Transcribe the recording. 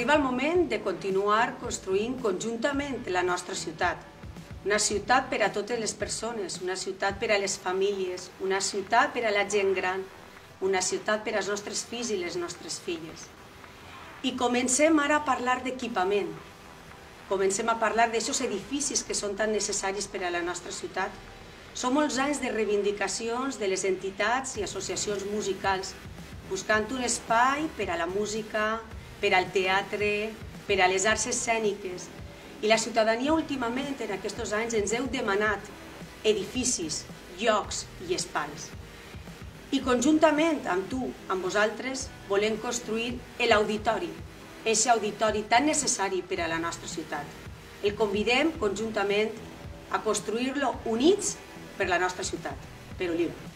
arriba el moment de continuar construint conjuntament la nostra ciutat. Una ciutat per a totes les persones, una ciutat per a les famílies, una ciutat per a la gent gran, una ciutat per als nostres fills i les nostres filles. I comencem ara a parlar d'equipament. Comencem a parlar d'aixòs edificis que són tan necessaris per a la nostra ciutat. Són molts anys de reivindicacions de les entitats i associacions musicals, buscant un espai per a la música, per al teatre, per a les arts escèniques. I la ciutadania últimament, en aquests anys, ens heu demanat edificis, llocs i espais. I conjuntament amb tu, amb vosaltres, volem construir l'auditori, aquest auditori tan necessari per a la nostra ciutat. El convidem conjuntament a construir-lo units per la nostra ciutat, però lliure.